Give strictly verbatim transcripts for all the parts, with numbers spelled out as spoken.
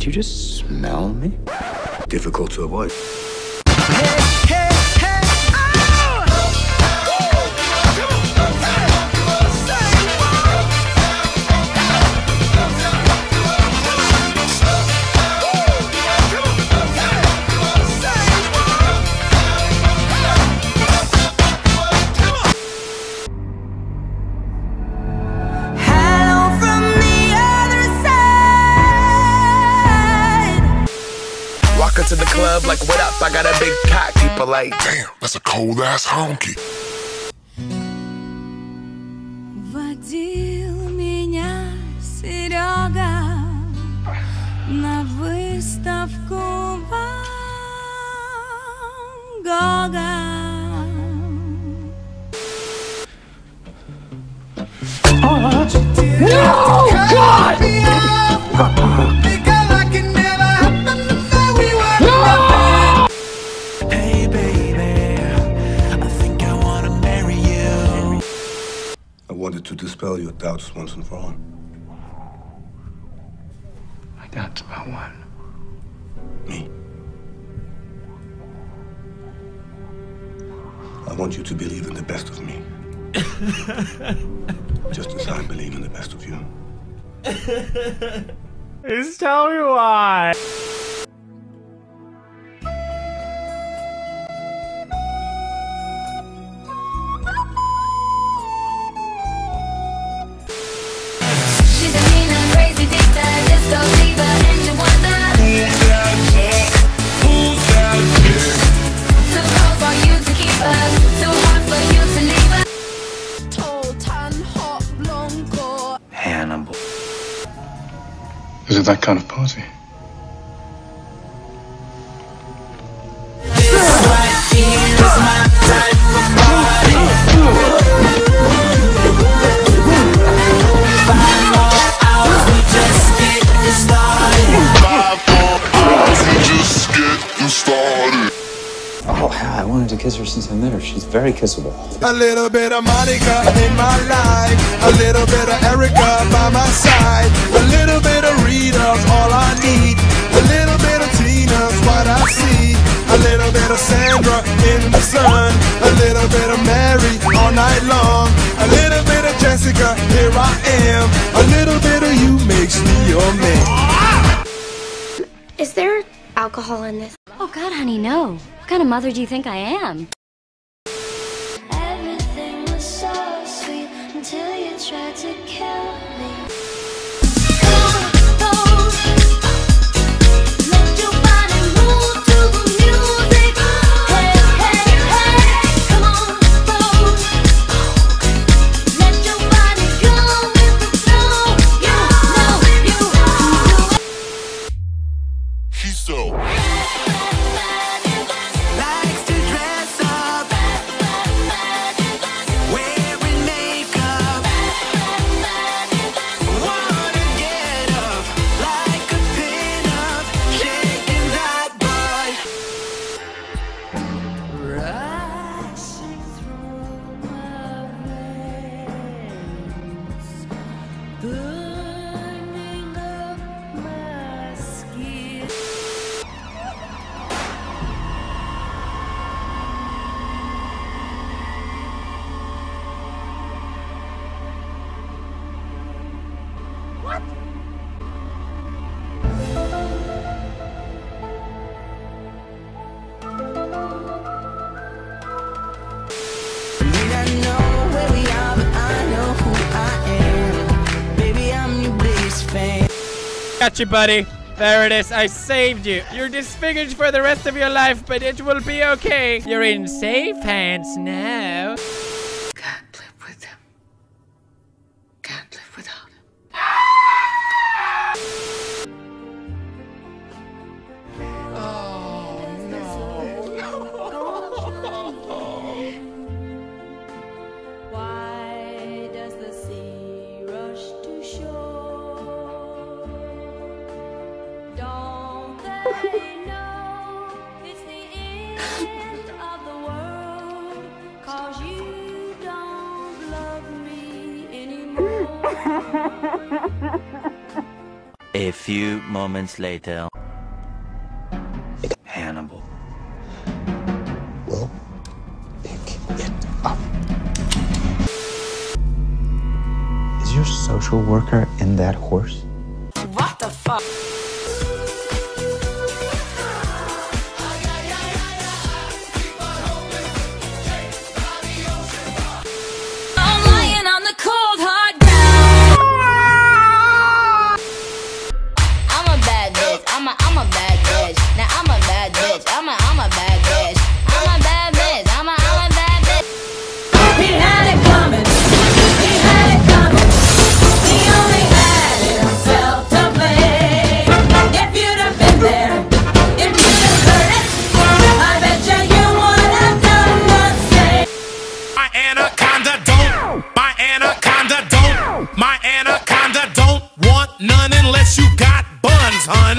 you just smell me? Difficult to avoid. To the club like, what up? I got a big cock. People like, damn, that's a cold ass honky. Водил меня Серега на выставку Ван Гога. No, God! I wanted to dispel your doubts once and for all. My doubts about what? Me. I want you to believe in the best of me. Just as I believe in the best of you. Just tell me why. Hannibal. Is it that kind of party? Oh, I wanted to kiss her since I met her. She's very kissable. a little bit of Monica in my life, a little bit of Erica by my side, a little bit of Rita's all I need, a little bit of Tina's what I see, a little bit of Sandra in the sun, a little bit of Mary all night long, a little bit of Jessica, here I am, a little bit of you makes me your man. Is there alcohol in this? Oh God, honey, no. What kind of mother do you think I am? Everything was so sweet until you tried to kill me. Let your body move to the music. Hey, hey, hey, come on, roll. Let your body go with the flow. You know, you do. She's so. Burning up my skin. What? May not know where we are, but I know who I am. Baby, I'm your biggest fan. Got you, buddy. There it is. I saved you. You're disfigured for the rest of your life, but it will be okay. You're in safe hands now. Can't live with him. Can't live without him. Why does the sea rush to shore? Don't they know it's the end of the world? 'Cause you don't love me anymore. A few moments later. Hannibal. Well, Pick it up. Is your social worker in that horse? What the fuck? I'm lying on the cold hard ground. I'm a bad bitch. I'm a I'm a bad bitch. Now I'm a bad bitch. I'm a I'm a bad bitch. I'm a bad bitch. I'm a I'm a bad bitch. He had it coming. He had it coming. He only had himself to blame. If you'd have been there, if you'd have heard it, I bet you you would have done the same. My anaconda don't, my anaconda don't, my anaconda don't want none unless you got buns, hun.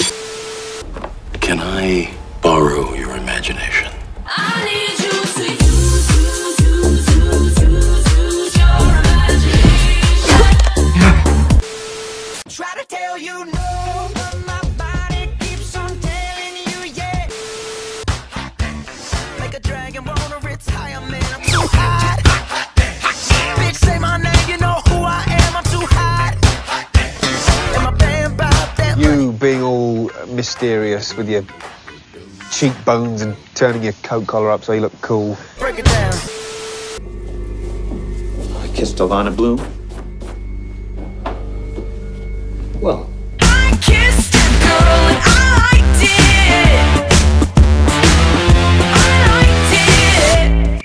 Can I borrow your imagination? I need you to use, use, use, use, use, use your imagination. Try to tell you no, but my body keeps on telling you yeah. Make a dragon wanna retire, man. I'm too hot. Bitch, say my name, you know who I am. I'm too hot. And my band about that. You being all mysterious with your cheekbones and turning your coat collar up so you look cool. Break it down. I kissed Alana Bloom. Well, I kissed a girl and I liked it. I liked it.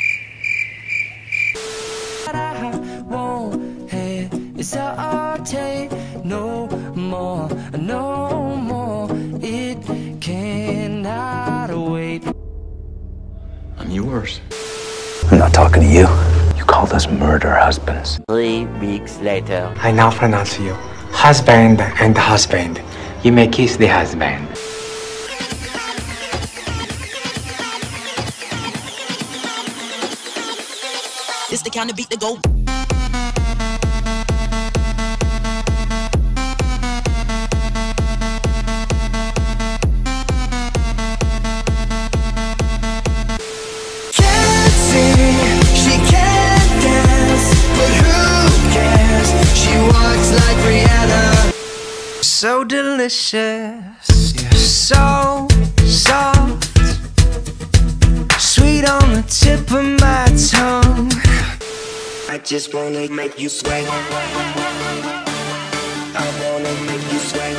What I won't hesitate no more, no more. It cannot wait. I'm yours. I'm not talking to you. You called us murder husbands. Three weeks later. I now pronounce you husband and husband. You may kiss the husband. It's the kind of beat to go. Can't sing, she can't dance, but who cares? She walks like Rihanna. So delicious, you're so soft, sweet on the tip of my tongue. I just wanna make you sweat. I wanna make you sweat.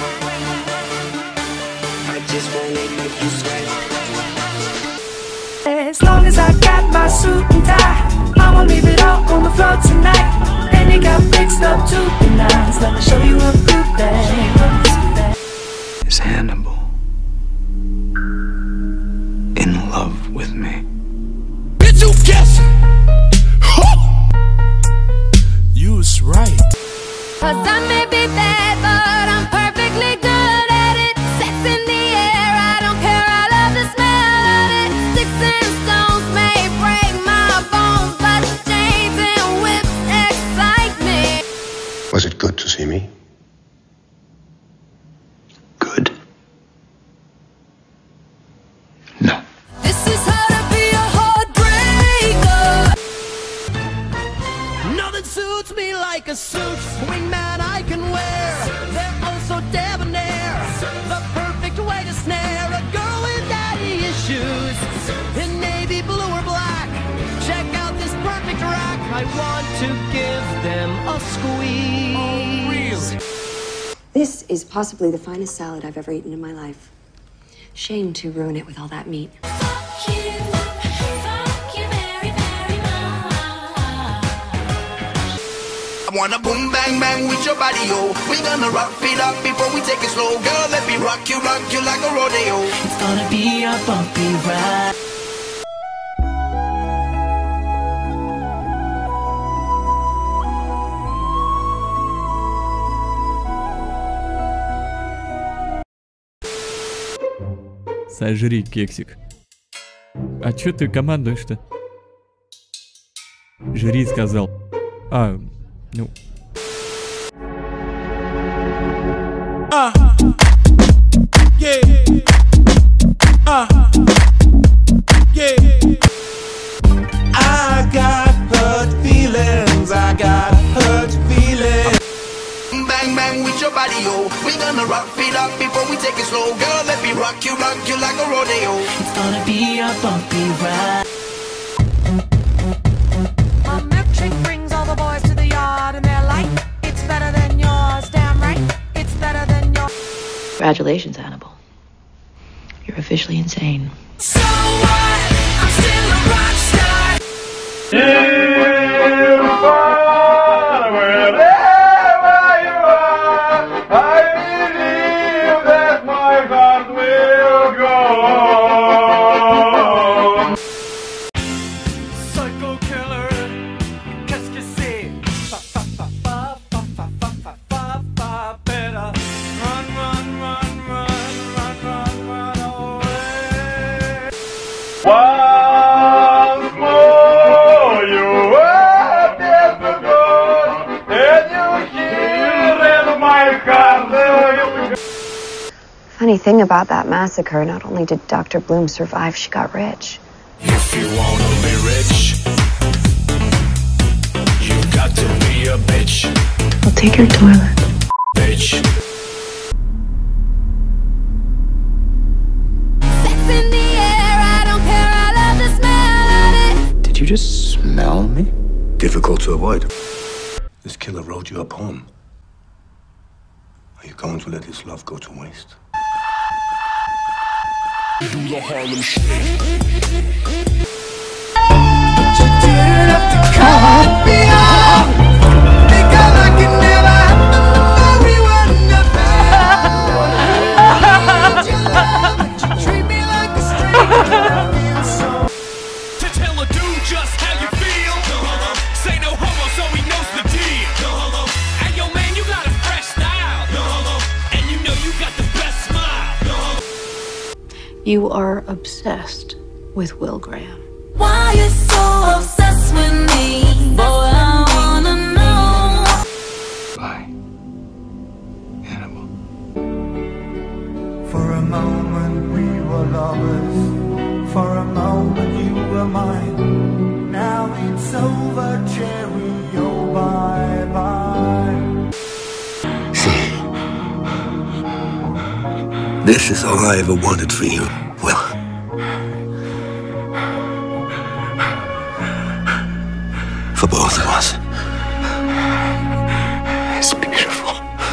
I just wanna make you sweat. As long as I got my suit and tie, I'ma leave it all on the floor tonight. And it got fixed up to the nines. Let me show you a good thing. Is Hannibal in love with me? Bitch, you guessing? You was right. Cause I may be bad, but I'm perfectly good at it. Sex in the air, I don't care, I love the smell of it. Sticks and stones may break my bones, but chains and whips excite me. Was it good to see me? Good? No. This is how to be a heartbreaker. Nothing suits me like a suit, wingman I can wear. They're oh so debonair, the perfect way to snare a girl with daddy issues. In navy blue or black, check out this perfect rack. I want to give them a squeeze. Oh, really? This is possibly the finest salad I've ever eaten in my life. Shame to ruin it with all that meat. Fuck you, fuck you very, very much. I wanna boom bang bang with your body, yo. We gonna rock it up before we take it slow. Girl, let me rock you, rock you like a rodeo. It's gonna be a bumpy ride. Сожри, кексик. А чё ты командуешь-то? Жри, сказал. А, ну... Uh, yeah. Uh, yeah. I got hurt feelings. I got hurt feelings. Bang bang with your body, yo. We gonna rock it up before we take it slow. Girl, let me rock you, rock you like a rodeo. It's gonna be a bumpy ride. My milkshake brings all the boys to the yard, and they're like, it's better than yours. Damn right, it's better than yours. Congratulations, Hannibal. You're officially insane. So what? I'm still a rock star. Once more you are dead to go, and you hear in my heart. Funny thing about that massacre, not only did Doctor Bloom survive, she got rich. If you wanna be rich, you got to be a bitch. I'll take your toilet. Bitch. In the air, I don't care, I love the smell of it. Did you just smell me? Difficult to avoid. This killer wrote you a poem. Are you going to let his love go to waste? Do the Harlem Shake. You didn't have to cut me off, because I could never happen the way we were nothing. You treat me like a stranger. To tell a dude just how you feel. Say no homo, so he knows the deal. Hey yo man, you got a fresh style, and you know you got the best smile. You are obsessed with Will Graham. Why you so obsessed with me? Boy, I wanna know. Bye, Hannibal. For a moment we were lovers. For a moment you were mine. Now it's over, cherry. Oh, bye bye. See, this is all I ever wanted for you, Will. For both of us. It's beautiful.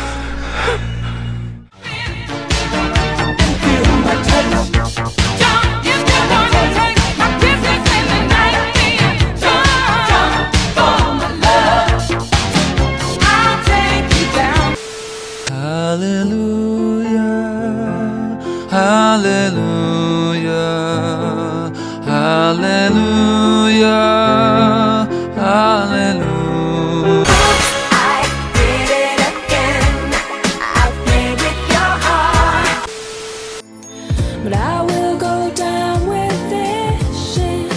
Hallelujah, hallelujah, hallelujah, hallelujah. I did it again. I played with your heart. But I will go down with this shit.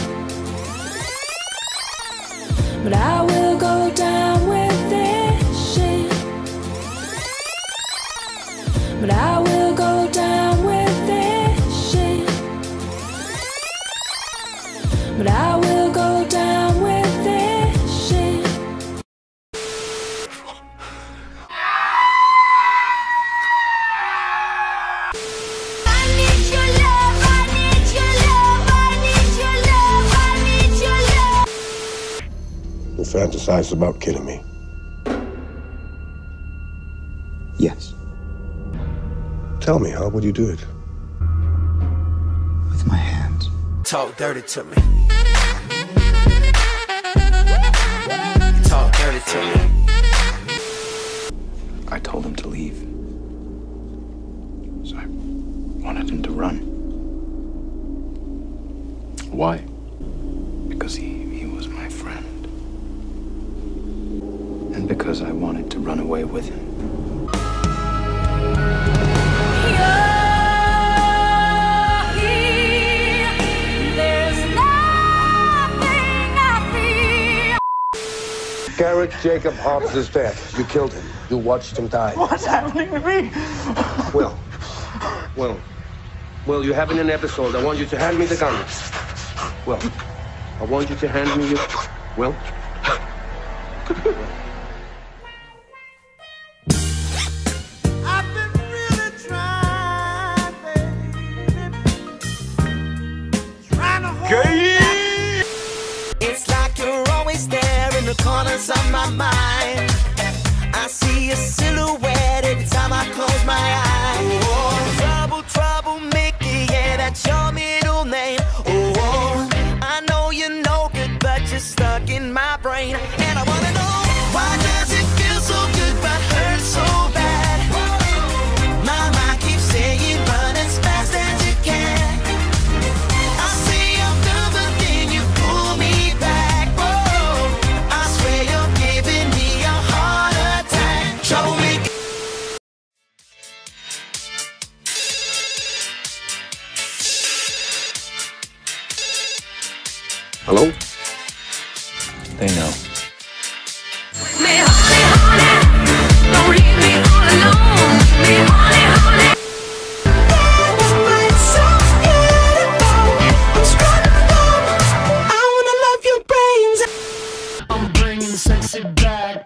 But I will go down with this shit. But I will go down with this shit. But I will go down with this shit. I need your love, I need your love, I need your love, I need your love. You fantasize about killing me. Yes. Tell me, how would you do it? With my hands. Talk dirty to me. Talk dirty to me. I told him to leave. So I wanted him to run. Why? Because he, he was my friend. And because I wanted to run away with him. Garrett Jacob Hobbs is dead. You killed him. You watched him die. What's happening to me? Well, well, well, you're having an episode. I want you to hand me the gun. Well, I want you to hand me your... Well... I've been really trying, baby. Trying to hold back. It's like you're always there in the corners of my mind. I see a silhouette every time I close my eyes. Oh, trouble, trouble, Mickey, yeah, that's your middle name. Oh, I know you're no good, but you're stuck in my brain. And I wanna know, why does it feel so good but hurt so bad? My mind keeps saying run as fast as you can. I say I'm done, but then you pull me back. Whoa, I swear you're giving me a heart attack. Trouble me. Hello? They know. I'm bringing sexy back.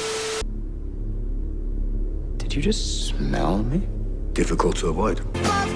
Did you just smell me? Difficult to avoid.